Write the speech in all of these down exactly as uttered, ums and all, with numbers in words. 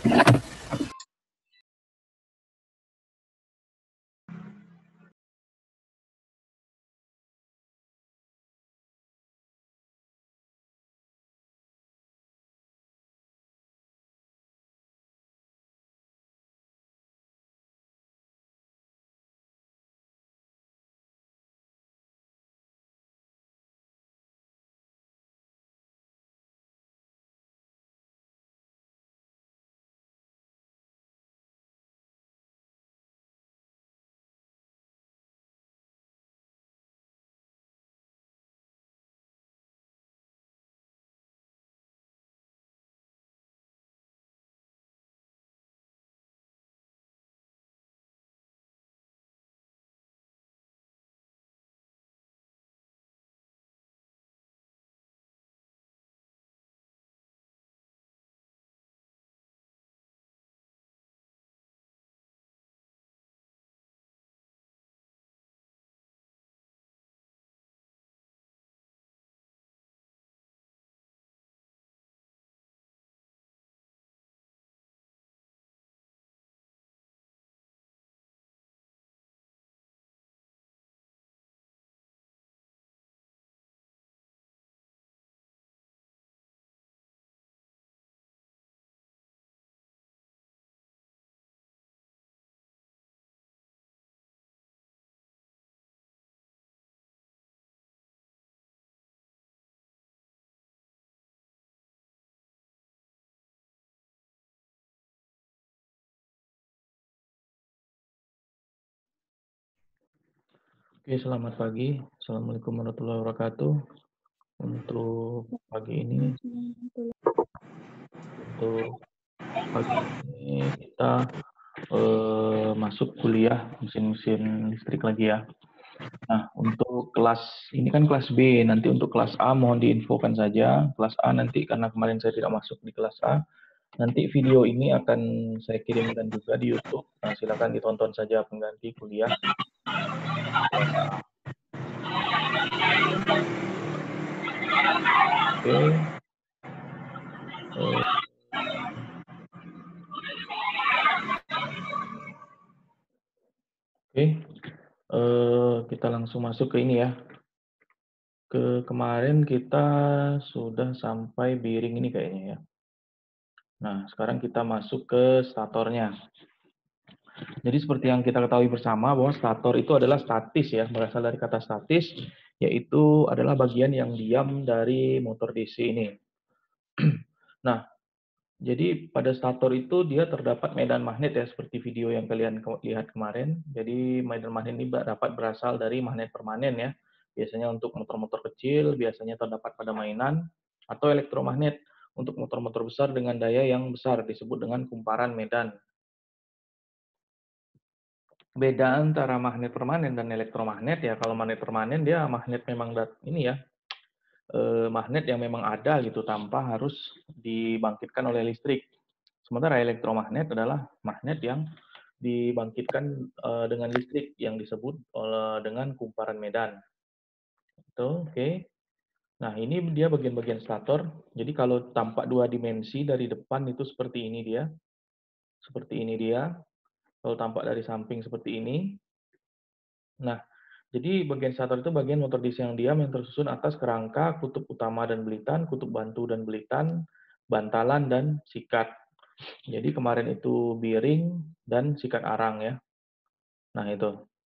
Oke, selamat pagi. Assalamualaikum warahmatullahi wabarakatuh. Untuk pagi ini, untuk pagi ini kita eh, masuk kuliah mesin-mesin listrik lagi ya. Nah, untuk kelas ini kan kelas B. Nanti untuk kelas A mohon diinfokan saja. Kelas A nanti karena kemarin saya tidak masuk di kelas A, nanti video ini akan saya kirimkan juga di YouTube. Nah, silakan ditonton saja pengganti kuliah kelas A. Oke. Eh, Oke, eh, kita langsung masuk ke ini ya. Ke kemarin kita sudah sampai bearing ini kayaknya ya. Nah, sekarang kita masuk ke statornya. Jadi seperti yang kita ketahui bersama bahwa stator itu adalah statis ya, berasal dari kata statis, yaitu adalah bagian yang diam dari motor D C ini. Nah, jadi pada stator itu dia terdapat medan magnet ya, seperti video yang kalian lihat kemarin. Jadi medan magnet ini dapat berasal dari magnet permanen ya. Biasanya untuk motor-motor kecil, biasanya terdapat pada mainan, atau elektromagnet untuk motor-motor besar dengan daya yang besar, disebut dengan kumparan medan. Beda antara magnet permanen dan elektromagnet ya, kalau magnet permanen dia magnet memang ini ya, eh, magnet yang memang ada gitu tanpa harus dibangkitkan oleh listrik. Sementara elektromagnet adalah magnet yang dibangkitkan uh, dengan listrik yang disebut uh, dengan kumparan medan. Itu, oke. Okay. Nah, ini dia bagian-bagian stator. Jadi kalau tampak dua dimensi dari depan itu seperti ini dia. Seperti ini dia. Kalau tampak dari samping seperti ini. Nah, jadi bagian stator itu bagian motor D C yang diam yang tersusun atas kerangka, kutub utama dan belitan, kutub bantu dan belitan, bantalan dan sikat. Jadi kemarin itu bearing dan sikat arang ya. Nah itu.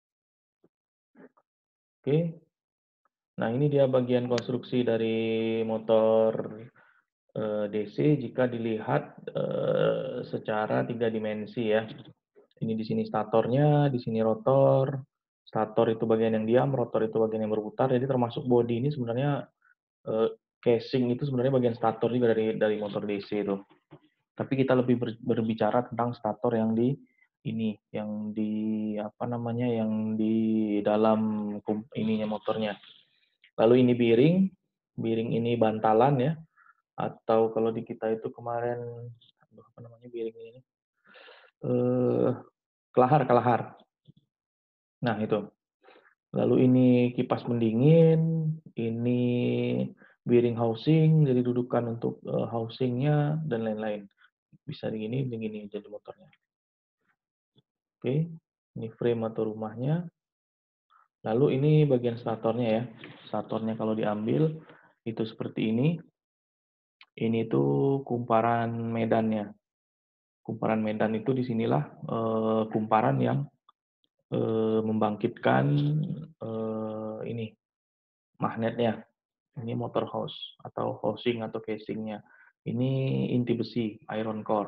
Oke. Nah ini dia bagian konstruksi dari motor eh, D C jika dilihat eh, secara tiga dimensi ya. Ini di sini statornya, di sini rotor. Stator itu bagian yang diam, rotor itu bagian yang berputar. Jadi termasuk bodi ini sebenarnya eh, casing itu sebenarnya bagian stator juga dari dari motor D C itu. Tapi kita lebih ber, berbicara tentang stator yang di ini, yang di apa namanya, yang di dalam ininya motornya. Lalu ini bearing, bearing ini bantalan ya, atau kalau di kita itu kemarin, apa namanya bearing ini? Eh, kelahar, kelahar. Nah itu. Lalu ini kipas pendingin, ini bearing housing, jadi dudukan untuk uh, housingnya dan lain-lain. bisa begini, begini jadi motornya. Oke, ini frame atau rumahnya. Lalu ini bagian statornya ya. Statornya kalau diambil itu seperti ini. Ini tuh kumparan medannya. Kumparan medan itu disinilah eh, kumparan yang eh, membangkitkan eh, ini magnetnya. Ini motor house atau housing atau casingnya. Ini inti besi, iron core.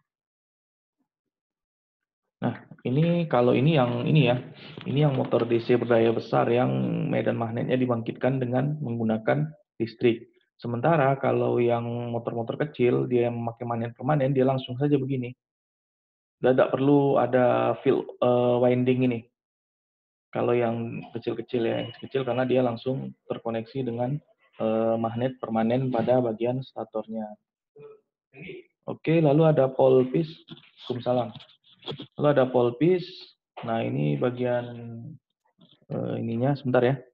Nah, ini kalau ini yang ini ya, ini yang motor D C berdaya besar yang medan magnetnya dibangkitkan dengan menggunakan listrik. Sementara kalau yang motor-motor kecil, dia yang memakai magnet permanen, dia langsung saja begini. Tidak perlu ada field uh, winding ini. Kalau yang kecil-kecil ya, yang kecil karena dia langsung terkoneksi dengan uh, magnet permanen pada bagian statornya. Oke, lalu ada pole piece. Waalaikumsalam. Lalu ada pole piece. Nah, ini bagian uh, ininya sebentar ya.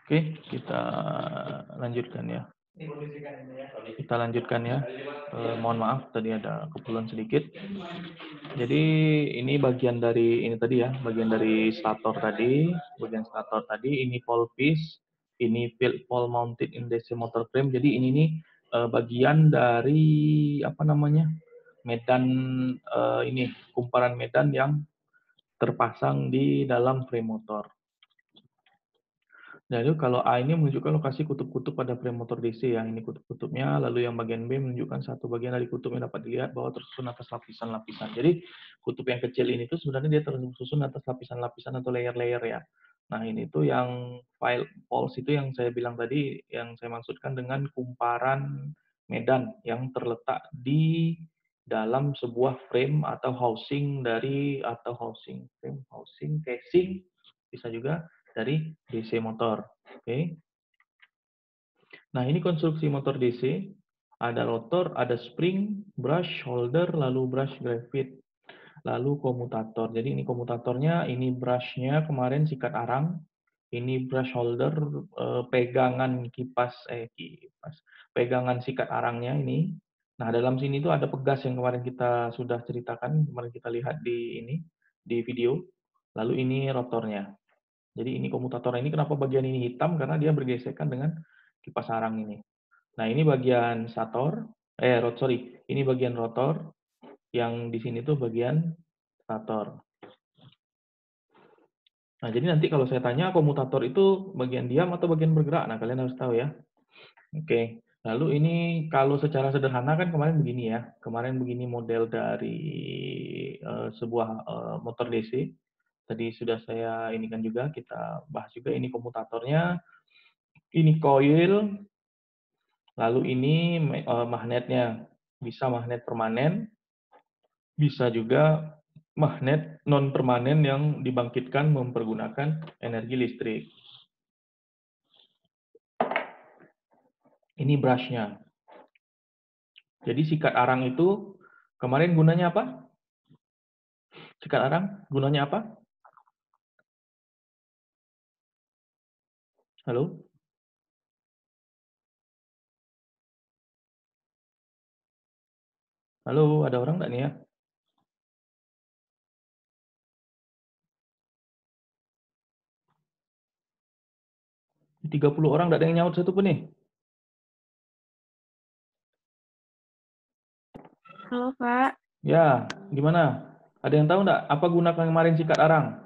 Oke, kita lanjutkan ya. Kita lanjutkan ya. Eh, mohon maaf, tadi ada keperluan sedikit. Jadi ini bagian dari ini tadi ya, bagian dari stator tadi, bagian stator tadi. Ini pole piece, ini field pole mounted in D C motor frame. Jadi ini nih eh, bagian dari apa namanya medan eh, ini kumparan medan yang terpasang di dalam frame motor. Nah, itu kalau A ini menunjukkan lokasi kutub-kutub pada frame motor D C, yang ini kutub-kutubnya, lalu yang bagian B menunjukkan satu bagian dari kutub yang dapat dilihat bahwa tersusun atas lapisan-lapisan. Jadi, kutub yang kecil ini tuh sebenarnya dia tersusun atas lapisan-lapisan atau layer-layer ya. Nah, ini tuh yang file poles itu yang saya bilang tadi, yang saya maksudkan dengan kumparan medan yang terletak di dalam sebuah frame atau housing dari atau housing frame, housing, casing, bisa juga dari D C motor. Oke. Nah, ini konstruksi motor D C. Ada rotor, ada spring, brush holder, lalu brush graphite, lalu komutator. Jadi ini komutatornya, ini brushnya kemarin sikat arang, ini brush holder, eh, pegangan kipas, eh kipas, pegangan sikat arangnya ini. Nah, dalam sini tuh ada pegas yang kemarin kita sudah ceritakan, kemarin kita lihat di ini, di video. Lalu ini rotornya. Jadi ini komutator ini kenapa bagian ini hitam? Karena dia bergesekan dengan kipas arang ini. Nah ini bagian stator, eh rot sorry, ini bagian rotor, yang di sini tuh bagian stator. Nah jadi nanti kalau saya tanya komutator itu bagian diam atau bagian bergerak, nah kalian harus tahu ya. Oke, lalu ini kalau secara sederhana kan kemarin begini ya, kemarin begini model dari uh, sebuah uh, motor D C. Tadi sudah saya ini kan juga, kita bahas juga ini komutatornya, ini coil, lalu ini uh, magnetnya, bisa magnet permanen, bisa juga magnet non permanen yang dibangkitkan mempergunakan energi listrik. Ini brushnya. Jadi sikat arang itu kemarin gunanya apa? Sikat arang gunanya apa? Halo? Halo, ada orang nggak nih ya? tiga puluh orang nggak ada yang nyaut satu pun nih. Halo, Pak. Ya, gimana? Ada yang tahu nggak apa guna kemarin sikat arang?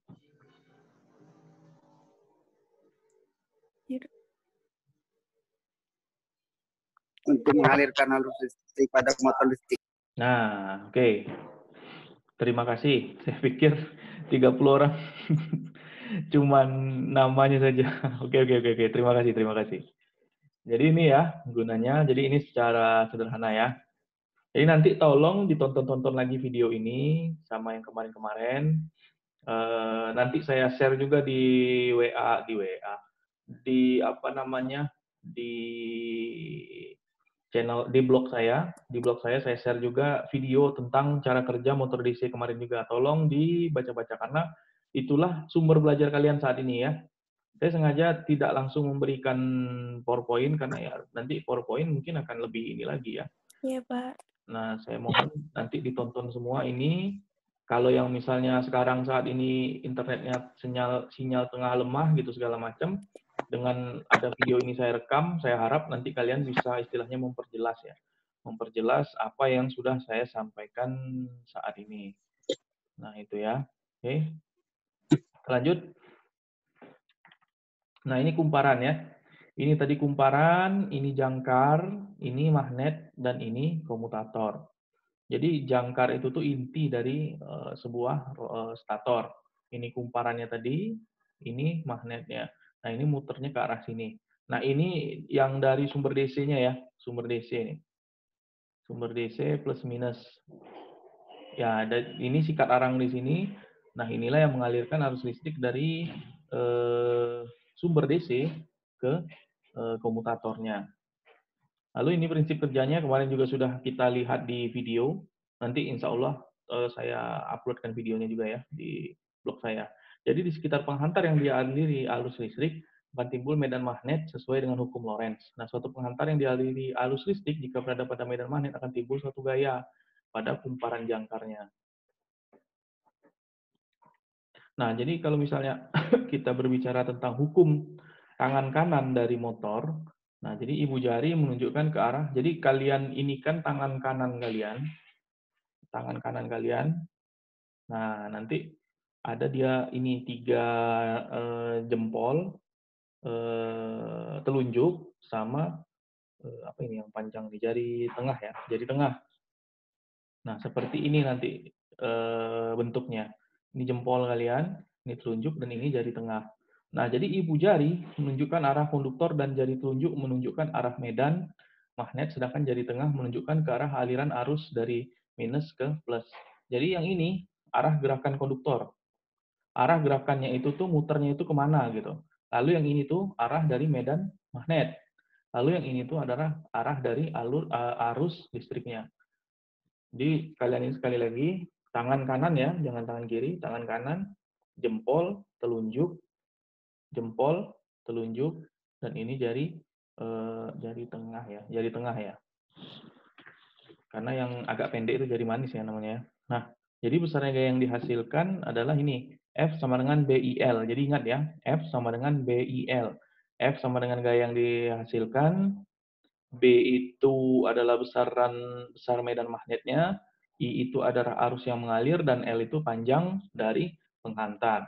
Untuk mengalirkan arus listrik pada motor listrik. Nah, oke. Okay. Terima kasih. Saya pikir tiga puluh orang cuman namanya saja. Oke, oke, oke, oke. Terima kasih, terima kasih. Jadi ini ya gunanya. Jadi ini secara sederhana ya. Jadi nanti tolong ditonton-tonton lagi video ini sama yang kemarin-kemarin. Uh, nanti saya share juga di W A, di W A, di apa namanya, di channel, di blog saya. Di blog saya saya share juga video tentang cara kerja motor D C kemarin juga. Tolong dibaca-baca karena itulah sumber belajar kalian saat ini ya. Saya sengaja tidak langsung memberikan PowerPoint karena ya nanti PowerPoint mungkin akan lebih ini lagi ya. Iya, Pak. Nah, saya mohon nanti ditonton semua ini. Kalau yang misalnya sekarang saat ini internetnya sinyal sinyal tengah lemah gitu segala macam, dengan ada video ini saya rekam, saya harap nanti kalian bisa istilahnya memperjelas ya. Memperjelas apa yang sudah saya sampaikan saat ini. Nah, itu ya. Oke. Lanjut. Nah, ini kumparan ya. Ini tadi kumparan, ini jangkar, ini magnet, dan ini komutator. Jadi jangkar itu tuh inti dari uh, sebuah uh, stator. Ini kumparannya tadi, ini magnetnya. Nah, ini muternya ke arah sini. Nah, ini yang dari sumber D C-nya ya, sumber D C ini. Sumber D C plus minus. Ya, ada ini sikat arang di sini. Nah, inilah yang mengalirkan arus listrik dari uh, sumber D C ke uh, komutatornya. Lalu ini prinsip kerjanya kemarin juga sudah kita lihat di video. Nanti insya Allah uh, saya uploadkan videonya juga ya di blog saya. Jadi di sekitar penghantar yang dia aliri arus listrik, akan timbul medan magnet sesuai dengan hukum Lorentz. Nah, suatu penghantar yang dialiri arus listrik jika berada pada medan magnet akan timbul suatu gaya pada kumparan jangkarnya. Nah, jadi kalau misalnya kita berbicara tentang hukum tangan kanan dari motor, nah jadi ibu jari menunjukkan ke arah, jadi kalian ini kan tangan kanan kalian, tangan kanan kalian, nah nanti ada dia ini tiga eh, jempol, eh, telunjuk, sama eh, apa ini yang panjang di jari tengah ya, jari tengah. Nah, seperti ini nanti eh, bentuknya. Ini jempol kalian, ini telunjuk, dan ini jari tengah. Nah, jadi ibu jari menunjukkan arah konduktor dan jari telunjuk menunjukkan arah medan magnet, sedangkan jari tengah menunjukkan ke arah aliran arus dari minus ke plus. Jadi yang ini arah gerakan konduktor. Arah gerakannya itu tuh muternya itu kemana gitu. Lalu yang ini tuh arah dari medan magnet. Lalu yang ini tuh adalah arah dari alur uh, arus listriknya. Jadi kalian ini sekali lagi, tangan kanan ya, jangan tangan kiri, tangan kanan, jempol, telunjuk, jempol, telunjuk, dan ini jari eh, jari tengah ya, jari tengah ya. Karena yang agak pendek itu jari manis ya namanya. Nah, jadi besarnya gaya yang dihasilkan adalah ini, F sama dengan B I L. Jadi ingat ya, F sama dengan B I L. F sama dengan gaya yang dihasilkan, B itu adalah besaran besar medan magnetnya, I itu adalah arus yang mengalir, dan L itu panjang dari penghantar.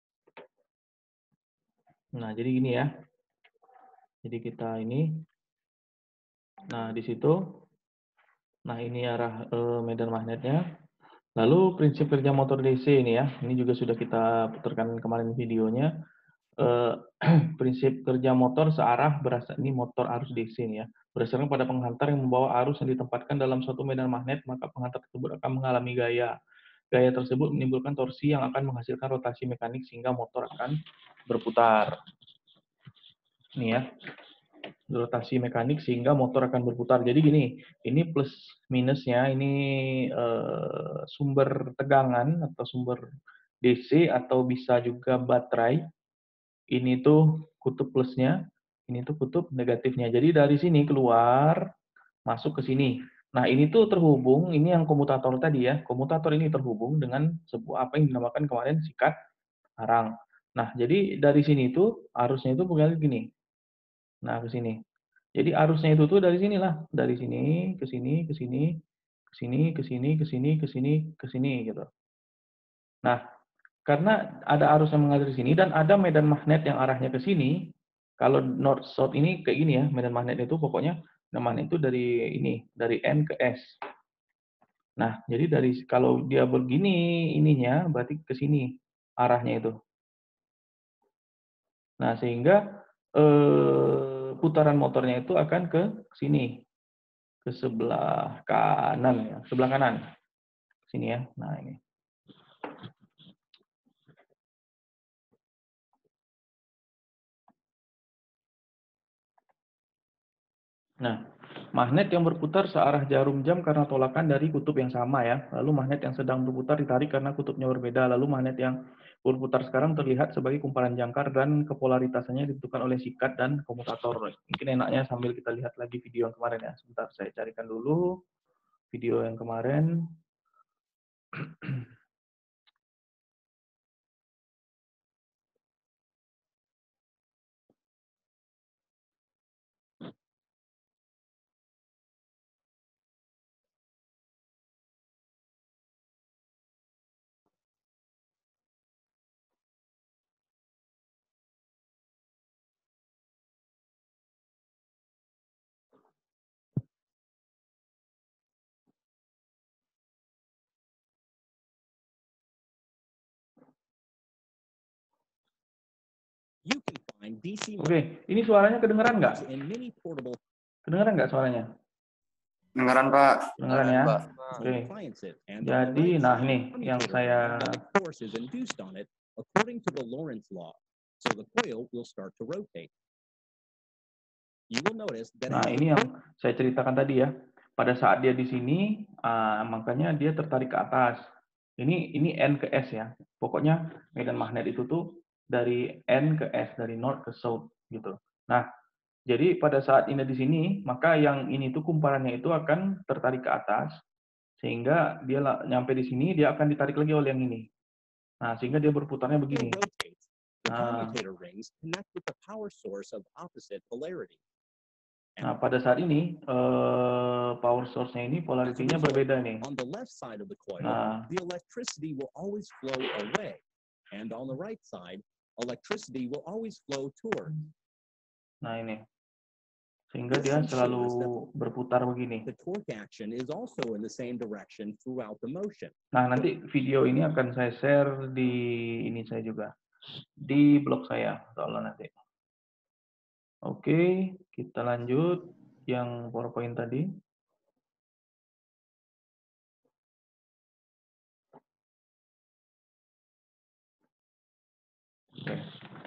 Nah, jadi gini ya. Jadi kita ini, nah di situ, nah ini arah eh, medan magnetnya. Lalu prinsip kerja motor D C ini ya, ini juga sudah kita putarkan kemarin videonya. Eh, prinsip kerja motor searah berasal ini motor arus D C ini ya. Berdasarkan pada penghantar yang membawa arus yang ditempatkan dalam suatu medan magnet, maka penghantar tersebut akan mengalami gaya. Gaya tersebut menimbulkan torsi yang akan menghasilkan rotasi mekanik sehingga motor akan berputar. Ini ya, rotasi mekanik sehingga motor akan berputar. Jadi gini, ini plus minusnya, ini eh, sumber tegangan atau sumber D C atau bisa juga baterai. Ini tuh kutub plusnya, ini tuh kutub negatifnya. Jadi dari sini keluar, masuk ke sini. Nah, ini tuh terhubung, ini yang komutator tadi ya. Komutator ini terhubung dengan sebuah apa yang dinamakan kemarin sikat arang. Nah, jadi dari sini tuh arusnya itu mengalir gini. Nah, ke sini. Jadi arusnya itu tuh dari sinilah, dari sini ke sini, ke sini, ke sini, ke sini, ke sini, ke sini, ke sini gitu. Nah, karena ada arus yang mengalir di sini dan ada medan magnet yang arahnya ke sini, kalau north south ini kayak gini ya, medan magnet itu pokoknya medan magnet itu dari ini, dari N ke S. Nah, jadi dari kalau dia begini ininya berarti ke sini arahnya itu. Nah, sehingga eh, putaran motornya itu akan ke sini, ke sebelah kanan ya, sebelah kanan. Sini ya. Nah, ini. Nah, magnet yang berputar searah jarum jam karena tolakan dari kutub yang sama ya. Lalu magnet yang sedang berputar ditarik karena kutubnya berbeda. Lalu magnet yang berputar sekarang terlihat sebagai kumparan jangkar dan kepolaritasnya ditentukan oleh sikat dan komutator. Mungkin enaknya sambil kita lihat lagi video yang kemarin ya. Sebentar saya carikan dulu video yang kemarin. You can find D C Oke, ini suaranya kedengeran nggak? in many portable Kedengeran nggak suaranya? Dengaran Pak. Kedengeran ya? Pak. Oke. appliances and on the Jadi, right nah side, ini yang commutator saya wire, the force is induced on it according to the Lorentz law. So the coil will start to rotate. You will notice that Nah, as the ini yang saya ceritakan tadi ya. Pada saat dia di sini, ah, makanya dia tertarik ke atas. Ini ini N ke S ya. Pokoknya medan magnet itu tuh dari N ke S, dari north ke south. gitu. Nah, jadi pada saat ini di sini, maka yang ini tuh kumparannya itu akan tertarik ke atas, sehingga dia la- nyampe di sini, dia akan ditarik lagi oleh yang ini. Nah, sehingga dia berputarnya Coil begini. rotates. The Nah, commutator rings connect with the power source of opposite polarity. nah pada saat ini eh, power source-nya ini As a polaritinya result, berbeda nih. on the left side of the coil, Nah, the electricity will always flow away. And on the right side, electricity will always flow toward. nah ini. Sehingga This dia ensures selalu that berputar begini. the torque action is also in the same direction throughout the motion. Nah, nanti video ini akan saya share di ini saya juga. Di blog saya, soalnya nanti. Oke, kita lanjut yang PowerPoint tadi. Oke.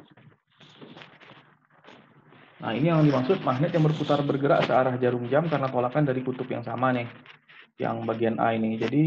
Nah, ini yang dimaksud magnet yang berputar bergerak searah jarum jam karena tolakan dari kutub yang sama nih. Yang bagian A ini. Jadi,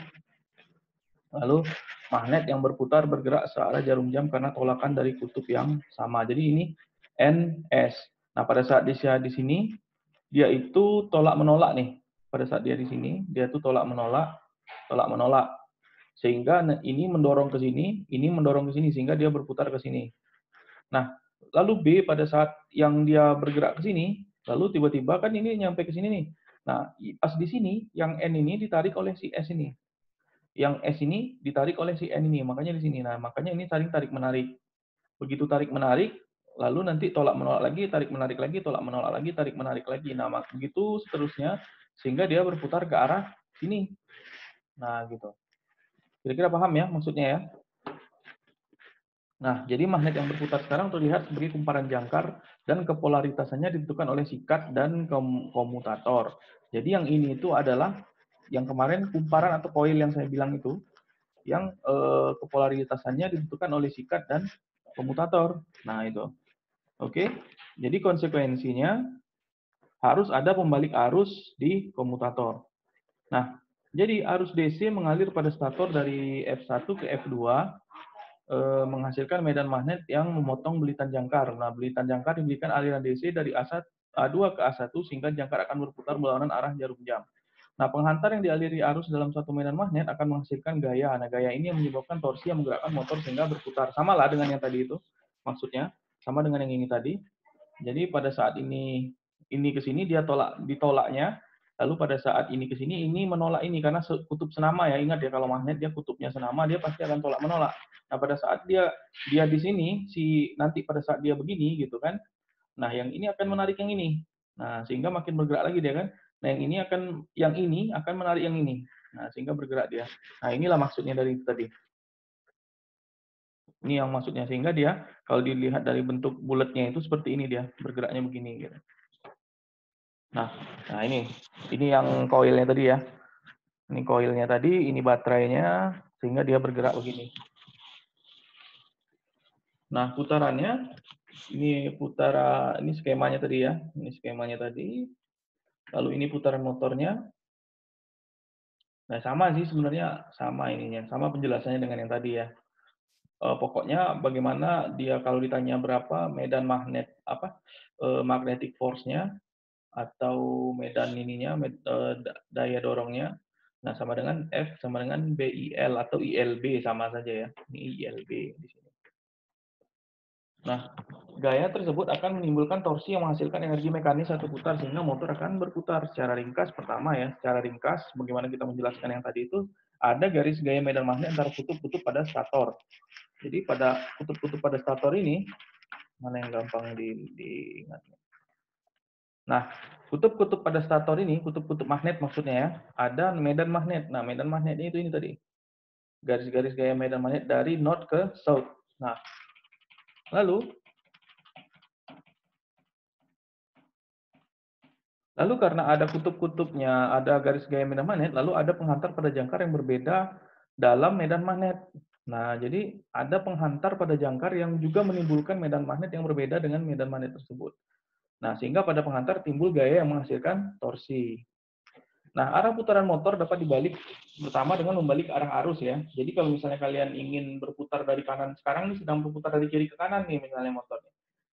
lalu magnet yang berputar bergerak searah jarum jam karena tolakan dari kutub yang sama. Jadi ini N S. Nah, pada saat dia di sini, dia itu tolak menolak nih. Pada saat dia di sini, dia itu tolak menolak, tolak menolak. Sehingga ini mendorong ke sini, ini mendorong ke sini, sehingga dia berputar ke sini. Nah, lalu B pada saat yang dia bergerak ke sini, lalu tiba-tiba kan ini nyampe ke sini nih. Nah, pas di sini, yang N ini ditarik oleh si S ini. Yang S ini ditarik oleh si N ini, makanya di sini. Nah, makanya ini saling tarik-menarik. Begitu tarik-menarik, lalu nanti tolak-menolak lagi, tarik-menarik lagi, tolak-menolak lagi, tarik-menarik lagi. Nah, begitu seterusnya, sehingga dia berputar ke arah sini. Nah, gitu. Kira-kira paham ya maksudnya ya? Nah, jadi magnet yang berputar sekarang terlihat sebagai kumparan jangkar dan kepolaritasannya ditentukan oleh sikat dan kom komutator. Jadi yang ini itu adalah yang kemarin kumparan atau koil yang saya bilang itu, yang eh, kepolaritasannya ditentukan oleh sikat dan komutator. Nah, itu. Oke. Jadi konsekuensinya harus ada pembalik arus di komutator. Nah, jadi arus D C mengalir pada stator dari F satu ke F dua eh, menghasilkan medan magnet yang memotong belitan jangkar. Nah, belitan jangkar diberikan aliran D C dari A dua ke A satu sehingga jangkar akan berputar berlawanan arah jarum jam. Nah, penghantar yang dialiri arus dalam satu medan magnet akan menghasilkan gaya. Nah, gaya ini yang menyebabkan torsi yang menggerakkan motor sehingga berputar. Sama lah dengan yang tadi itu, maksudnya. Sama dengan yang ini tadi. Jadi pada saat ini ini ke sini dia tolak ditolaknya, lalu pada saat ini ke sini ini menolak ini karena kutub senama ya. Ingat ya kalau magnet dia kutubnya senama dia pasti akan tolak menolak. Nah, pada saat dia dia di sini si nanti pada saat dia begini gitu kan. Nah, yang ini akan menarik yang ini. Nah, sehingga makin bergerak lagi dia kan. Nah, yang ini akan yang ini akan menarik yang ini. Nah, sehingga bergerak dia. Nah, inilah maksudnya dari itu tadi. Ini yang maksudnya sehingga dia kalau dilihat dari bentuk bulatnya itu seperti ini dia, bergeraknya begini gitu. Nah, nah ini ini yang koilnya tadi ya. Ini koilnya tadi, ini baterainya sehingga dia bergerak begini. Nah, putarannya ini putara ini skemanya tadi ya. Ini skemanya tadi. Lalu ini putaran motornya. Nah, sama sih sebenarnya sama ininya, sama penjelasannya dengan yang tadi ya. Uh, pokoknya bagaimana dia kalau ditanya berapa medan magnet apa uh, magnetic force-nya atau medan ininya med, uh, daya dorongnya, nah sama dengan F sama dengan B I L atau I L B sama saja ya. Ini I L B di sini. Nah, gaya tersebut akan menimbulkan torsi yang menghasilkan energi mekanis satu putar sehingga motor akan berputar. Secara ringkas pertama ya, secara ringkas bagaimana kita menjelaskan yang tadi itu ada garis gaya medan magnet antara kutub-kutub pada stator. Jadi pada kutub-kutub pada stator ini mana yang gampang di, diingat. Nah, kutub-kutub pada stator ini, kutub-kutub magnet maksudnya ya, ada medan magnet. Nah, medan magnetnya itu ini tadi. Garis-garis gaya medan magnet dari north ke south. Nah, lalu Lalu karena ada kutub-kutubnya, ada garis gaya medan magnet, lalu ada penghantar pada jangkar yang berbeda dalam medan magnet. Nah, jadi ada penghantar pada jangkar yang juga menimbulkan medan magnet yang berbeda dengan medan magnet tersebut. Nah, sehingga pada penghantar timbul gaya yang menghasilkan torsi. Nah, arah putaran motor dapat dibalik pertama dengan membalik arah arus ya. Jadi kalau misalnya kalian ingin berputar dari kanan, sekarang ini sedang berputar dari kiri ke kanan nih misalnya motornya.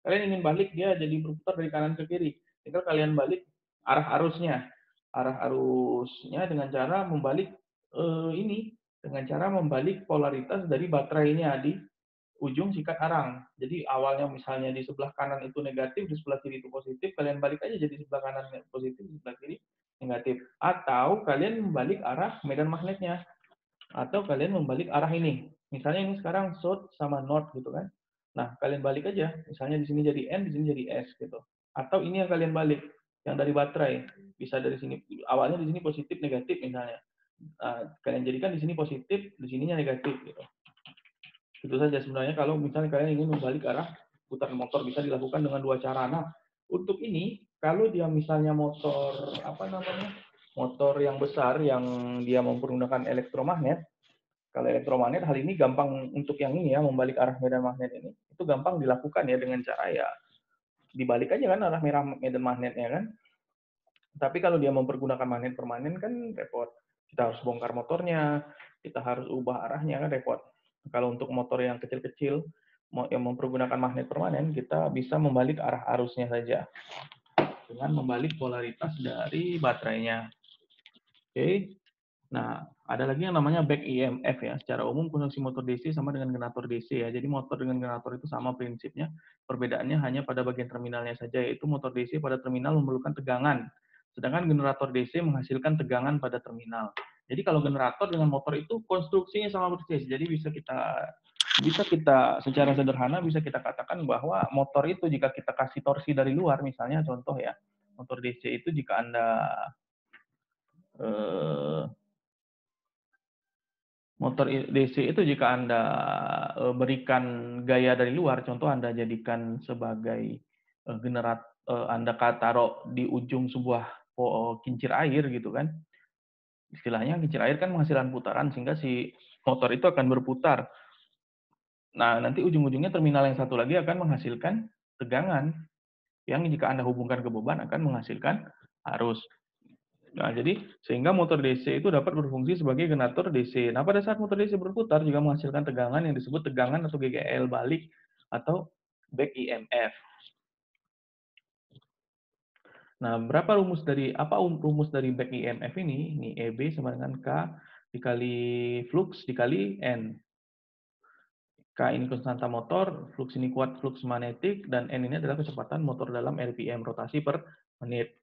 Kalian ingin balik, dia jadi berputar dari kanan ke kiri. Tinggal kalian balik arah arusnya. Arah arusnya dengan cara membalik eh, ini, dengan cara membalik polaritas dari baterainya di ujung sikat arang. Jadi awalnya misalnya di sebelah kanan itu negatif, di sebelah kiri itu positif, kalian balik aja jadi sebelah kanan positif, di sebelah kiri negatif. Atau kalian membalik arah medan magnetnya. Atau kalian membalik arah ini. Misalnya ini sekarang south sama north gitu kan. Nah, kalian balik aja. Misalnya di sini jadi N, di sini jadi S gitu. Atau ini yang kalian balik, yang dari baterai. Bisa dari sini, awalnya di sini positif, negatif misalnya. Nah, kalian jadikan di sini positif, di sininya negatif gitu. Itu saja sebenarnya kalau misalnya kalian ingin membalik arah putaran motor bisa dilakukan dengan dua cara. Nah, untuk ini kalau dia misalnya motor apa namanya? Motor yang besar yang dia mempergunakan elektromagnet, kalau elektromagnet hal ini gampang untuk yang ini ya, membalik arah medan magnet ini. Itu gampang dilakukan ya dengan cara ya dibalik aja kan arah merah medan magnetnya kan. Tapi kalau dia mempergunakan magnet permanen kan repot. Kita harus bongkar motornya, kita harus ubah arahnya kan repot. Kalau untuk motor yang kecil-kecil yang mempergunakan magnet permanen, kita bisa membalik arah arusnya saja dengan membalik polaritas dari baterainya. Oke. Nah, ada lagi yang namanya back E M F ya. Secara umum fungsi motor D C sama dengan generator D C ya. Jadi motor dengan generator itu sama prinsipnya. Perbedaannya hanya pada bagian terminalnya saja, yaitu motor D C pada terminal memerlukan tegangan. Sedangkan generator D C menghasilkan tegangan pada terminal. Jadi kalau generator dengan motor itu konstruksinya sama persis. Jadi bisa kita bisa kita secara sederhana bisa kita katakan bahwa motor itu jika kita kasih torsi dari luar, misalnya contoh ya, motor D C itu jika Anda eh, motor D C itu jika Anda berikan gaya dari luar, contoh Anda jadikan sebagai generat, Anda taruh di ujung sebuah kincir air gitu kan. Istilahnya kincir air kan menghasilkan putaran sehingga si motor itu akan berputar. Nah, nanti ujung-ujungnya terminal yang satu lagi akan menghasilkan tegangan yang jika Anda hubungkan ke beban akan menghasilkan arus. Nah, jadi sehingga motor D C itu dapat berfungsi sebagai generator D C. Nah, pada saat motor D C berputar juga menghasilkan tegangan yang disebut tegangan atau G G L balik atau back E M F. Nah, berapa rumus dari apa rumus dari back E M F ini? Ini E B sama dengan K dikali flux dikali N. K ini konstanta motor, flux ini kuat flux magnetik, dan N ini adalah kecepatan motor dalam R P M, rotasi per menit.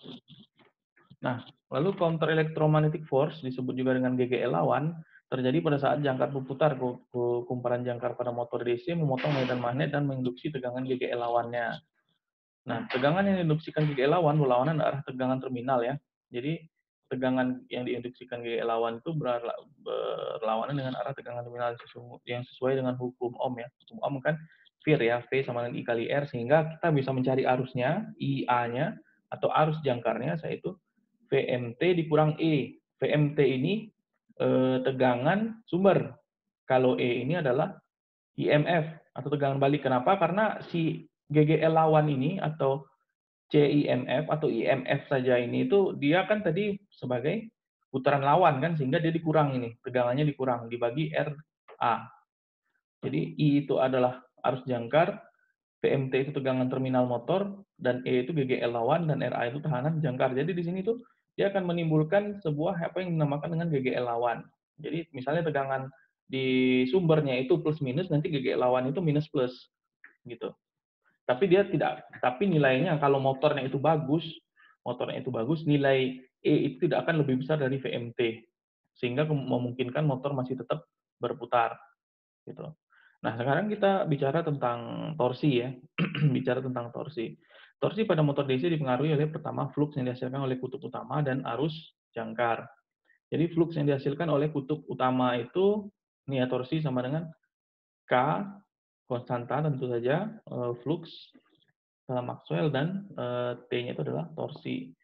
Nah, lalu counter electromagnetic force disebut juga dengan G G L lawan terjadi pada saat jangkar berputar. Kumparan jangkar pada motor D C memotong medan magnet dan menginduksi tegangan G G L lawannya. Nah, tegangan yang diinduksikan G G L lawan berlawanan arah tegangan terminal ya. Jadi tegangan yang diinduksikan G G L lawan itu berlawanan dengan arah tegangan terminal yang sesuai dengan hukum Ohm ya. Hukum Ohm kan V ya, V sama dengan I kali R, sehingga kita bisa mencari arusnya, I A-nya atau arus jangkarnya yaitu V M T dikurang E. V M T ini eh, tegangan sumber. Kalau E ini adalah I M F atau tegangan balik. Kenapa? Karena si G G L lawan ini atau C I M F atau I M F saja ini itu dia kan tadi sebagai putaran lawan kan, sehingga dia dikurang ini, tegangannya dikurang dibagi R A. Jadi I itu adalah arus jangkar, V M T itu tegangan terminal motor, dan E itu G G L lawan, dan R A itu tekanan jangkar. Jadi di sini tuh dia akan menimbulkan sebuah apa yang dinamakan dengan G G L lawan. Jadi misalnya tegangan di sumbernya itu plus minus, nanti G G L lawan itu minus plus gitu. Tapi dia tidak, tapi nilainya kalau motornya itu bagus, motornya itu bagus, nilai E itu tidak akan lebih besar dari V M T, sehingga memungkinkan motor masih tetap berputar gitu. Nah, sekarang kita bicara tentang torsi ya. Bicara tentang torsi. Torsi pada motor D C dipengaruhi oleh pertama flux yang dihasilkan oleh kutub utama dan arus jangkar. Jadi flux yang dihasilkan oleh kutub utama itu ini ya, torsi sama dengan K konstanta tentu saja, flux dalam Maxwell, dan T-nya itu adalah torsi.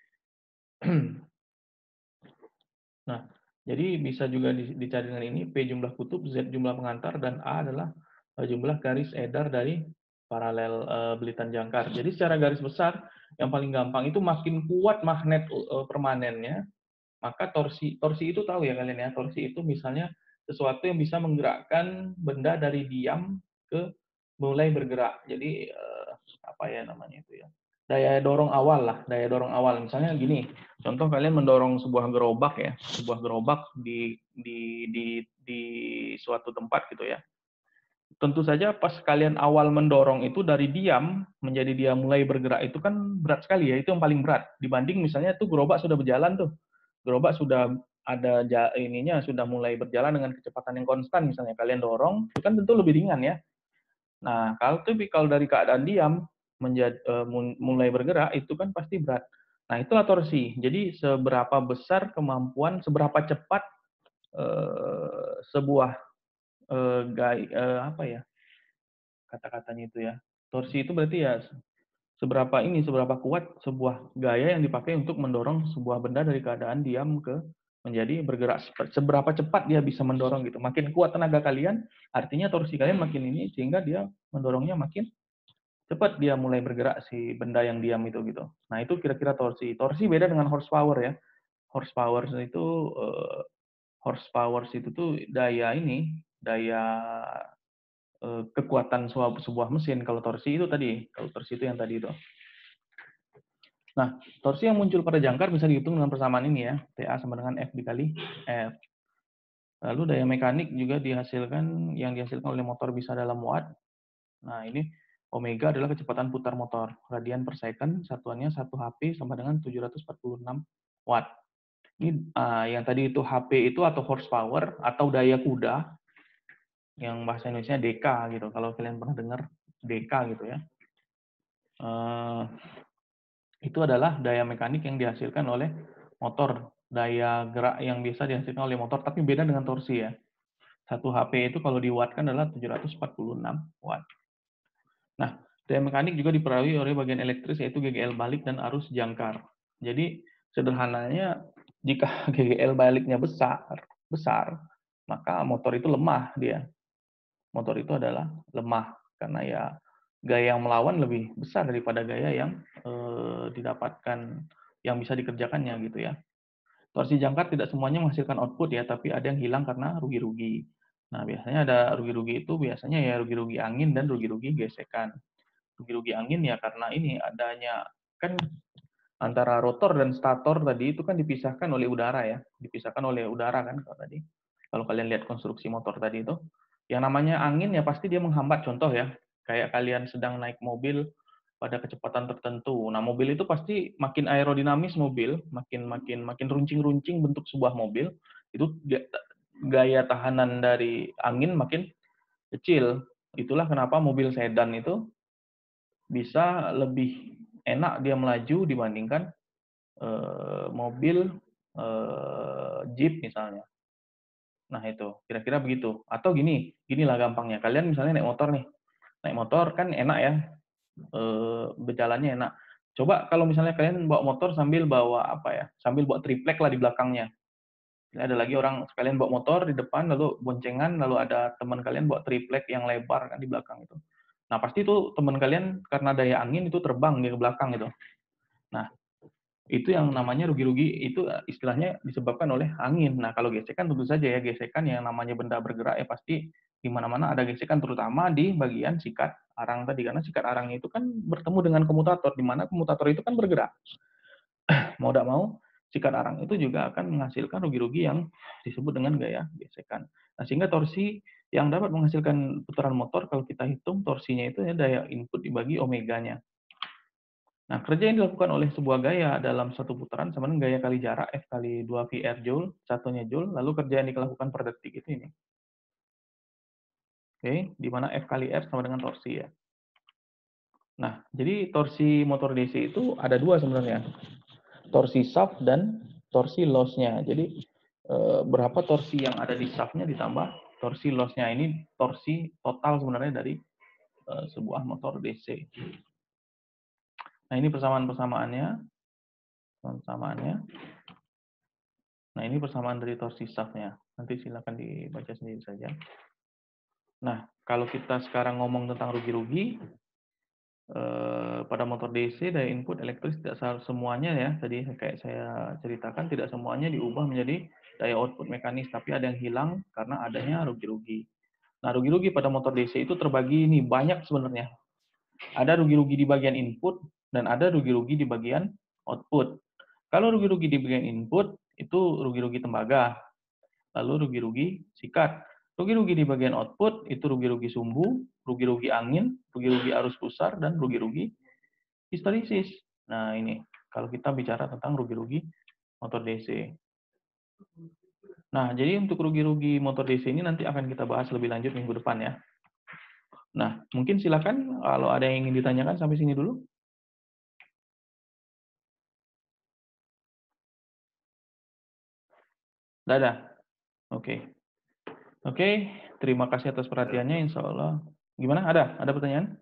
Nah, jadi bisa juga dicari dengan ini, P jumlah kutub, Z jumlah pengantar, dan A adalah jumlah garis edar dari paralel belitan jangkar. Jadi secara garis besar, yang paling gampang itu makin kuat magnet permanennya, maka torsi torsi itu tahu ya kalian ya, torsi itu misalnya sesuatu yang bisa menggerakkan benda dari diam ke mulai bergerak. Jadi apa ya namanya itu ya, daya dorong awal lah, daya dorong awal. Misalnya gini, contoh kalian mendorong sebuah gerobak ya, sebuah gerobak di di di di suatu tempat gitu ya. Tentu saja pas kalian awal mendorong itu dari diam menjadi dia mulai bergerak itu kan berat sekali ya, itu yang paling berat dibanding misalnya tuh gerobak sudah berjalan tuh. Gerobak sudah ada ja, ininya sudah mulai berjalan dengan kecepatan yang konstan misalnya kalian dorong, itu kan tentu lebih ringan ya. Nah, kalau tipikal dari keadaan diam menjadi uh, mulai bergerak itu kan pasti berat. Nah, itulah torsi. Jadi seberapa besar kemampuan, seberapa cepat uh, sebuah uh, gaya uh, apa ya kata-katanya itu ya. Torsi itu berarti ya seberapa ini, seberapa kuat sebuah gaya yang dipakai untuk mendorong sebuah benda dari keadaan diam ke menjadi bergerak. Seberapa cepat dia bisa mendorong gitu. Makin kuat tenaga kalian, artinya torsi kalian makin ini sehingga dia mendorongnya makin cepat dia mulai bergerak si benda yang diam itu gitu. Nah itu kira-kira torsi. Torsi beda dengan horsepower ya. Horsepower itu uh, horsepower itu tuh daya ini, daya uh, kekuatan sebuah, sebuah mesin. Kalau torsi itu tadi, kalau torsi itu yang tadi itu. Nah, torsi yang muncul pada jangkar bisa dihitung dengan persamaan ini ya. T A sama dengan F dikali F. Lalu daya mekanik juga dihasilkan, yang dihasilkan oleh motor bisa dalam watt. Nah, ini omega adalah kecepatan putar motor. Radian per second, satuannya satu H P sama dengan tujuh ratus empat puluh enam watt. Ini uh, yang tadi itu H P itu atau horsepower atau daya kuda, yang bahasa Indonesia D K gitu. Kalau kalian pernah dengar D K gitu ya. Uh, itu adalah daya mekanik yang dihasilkan oleh motor. Daya gerak yang biasa dihasilkan oleh motor, tapi beda dengan torsi ya. satu H P itu kalau di watt kan adalah tujuh ratus empat puluh enam watt. Nah, daya mekanik juga dipengaruhi oleh bagian elektris yaitu G G L balik dan arus jangkar. Jadi sederhananya jika G G L baliknya besar, besar, maka motor itu lemah dia. Motor itu adalah lemah karena ya gaya yang melawan lebih besar daripada gaya yang eh, didapatkan yang bisa dikerjakannya gitu ya. Torsi jangkar tidak semuanya menghasilkan output ya, tapi ada yang hilang karena rugi-rugi. Nah, biasanya ada rugi-rugi itu biasanya ya rugi-rugi angin dan rugi-rugi gesekan. Rugi-rugi angin ya karena ini adanya kan antara rotor dan stator tadi itu kan dipisahkan oleh udara ya, dipisahkan oleh udara kan kalau tadi. Kalau kalian lihat konstruksi motor tadi itu, yang namanya angin ya pasti dia menghambat. Contoh ya, kayak kalian sedang naik mobil pada kecepatan tertentu. Nah, mobil itu pasti makin aerodinamis mobil, makin makin makin runcing-runcing bentuk sebuah mobil, itu gaya tahanan dari angin makin kecil. Itulah kenapa mobil sedan itu bisa lebih enak dia melaju dibandingkan uh, mobil uh, Jeep misalnya. Nah itu, kira-kira begitu. Atau gini, ginilah gampangnya. Kalian misalnya naik motor nih, naik motor kan enak ya, uh, berjalannya enak. Coba kalau misalnya kalian bawa motor sambil bawa apa ya, sambil bawa triplek lah di belakangnya. Ada lagi orang sekalian bawa motor di depan, lalu boncengan, lalu ada teman kalian bawa triplek yang lebar kan di belakang itu. Nah pasti itu teman kalian karena daya angin itu terbang di belakang gitu. Nah itu yang namanya rugi-rugi itu istilahnya disebabkan oleh angin. Nah kalau gesekan tentu saja ya gesekan yang namanya benda bergerak ya pasti di mana-mana ada gesekan terutama di bagian sikat arang tadi karena sikat arang itu kan bertemu dengan komutator di mana komutator itu kan bergerak. Mau tidak mau sikat arang itu juga akan menghasilkan rugi-rugi yang disebut dengan gaya gesekan. Nah, sehingga torsi yang dapat menghasilkan putaran motor kalau kita hitung torsinya itu ya daya input dibagi omeganya. Nah, kerja yang dilakukan oleh sebuah gaya dalam satu putaran sama dengan gaya kali jarak F kali dua V R joule, satunya joule, lalu kerja yang dilakukan per detik itu ini. Oke, di mana F kali R sama dengan torsi ya. Nah, jadi torsi motor D C itu ada dua sebenarnya. Torsi shaft dan torsi loss-nya. Jadi berapa torsi yang ada di shaft-nya ditambah torsi loss-nya. Ini torsi total sebenarnya dari sebuah motor D C. Nah, ini persamaan-persamaannya. Persamaannya. Nah, ini persamaan dari torsi shaft-nya. Nanti silakan dibaca sendiri saja. Nah, kalau kita sekarang ngomong tentang rugi-rugi, Eh, pada motor D C daya input elektris tidak semuanya ya tadi kayak saya ceritakan tidak semuanya diubah menjadi daya output mekanis tapi ada yang hilang karena adanya rugi-rugi. Nah rugi-rugi pada motor D C itu terbagi ini banyak sebenarnya Ada rugi-rugi di bagian input dan ada rugi-rugi di bagian output. Kalau rugi-rugi di bagian input itu rugi-rugi tembaga, lalu rugi-rugi sikat. Rugi-rugi di bagian output itu rugi-rugi sumbu, rugi-rugi angin, rugi-rugi arus pusar, dan rugi-rugi histolisis. Nah ini kalau kita bicara tentang rugi-rugi motor D C. Nah, jadi untuk rugi-rugi motor D C ini nanti akan kita bahas lebih lanjut minggu depan ya. Nah, mungkin silakan kalau ada yang ingin ditanyakan sampai sini dulu. Dadah. Oke. Oke, terima kasih atas perhatiannya. Insya Allah. Gimana? Ada? Ada pertanyaan?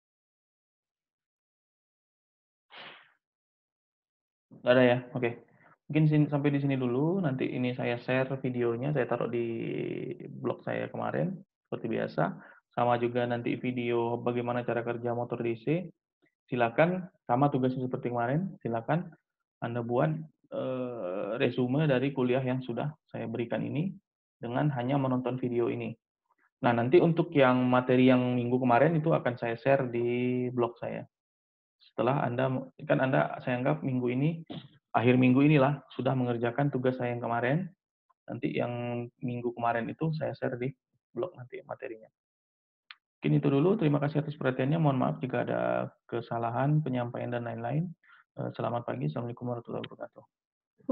Nggak ada ya? Oke. Mungkin sini, sampai di sini dulu. Nanti ini saya share videonya. Saya taruh di blog saya kemarin. Seperti biasa. Sama juga nanti video bagaimana cara kerja motor D C. Silakan. Sama tugasnya seperti kemarin. Silakan Anda buat eh, resume dari kuliah yang sudah saya berikan ini. Dengan hanya menonton video ini. Nah, nanti untuk yang materi yang minggu kemarin itu akan saya share di blog saya. Setelah Anda, kan Anda, saya anggap minggu ini, akhir minggu inilah, sudah mengerjakan tugas saya yang kemarin. Nanti yang minggu kemarin itu saya share di blog nanti materinya. Mungkin itu dulu, terima kasih atas perhatiannya. Mohon maaf jika ada kesalahan, penyampaian, dan lain-lain. Selamat pagi, Assalamualaikum warahmatullahi wabarakatuh.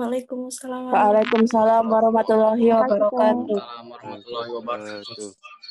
Waalaikumsalam. Waalaikumsalam warahmatullahi wabarakatuh. Warahmatullahi wabarakatuh.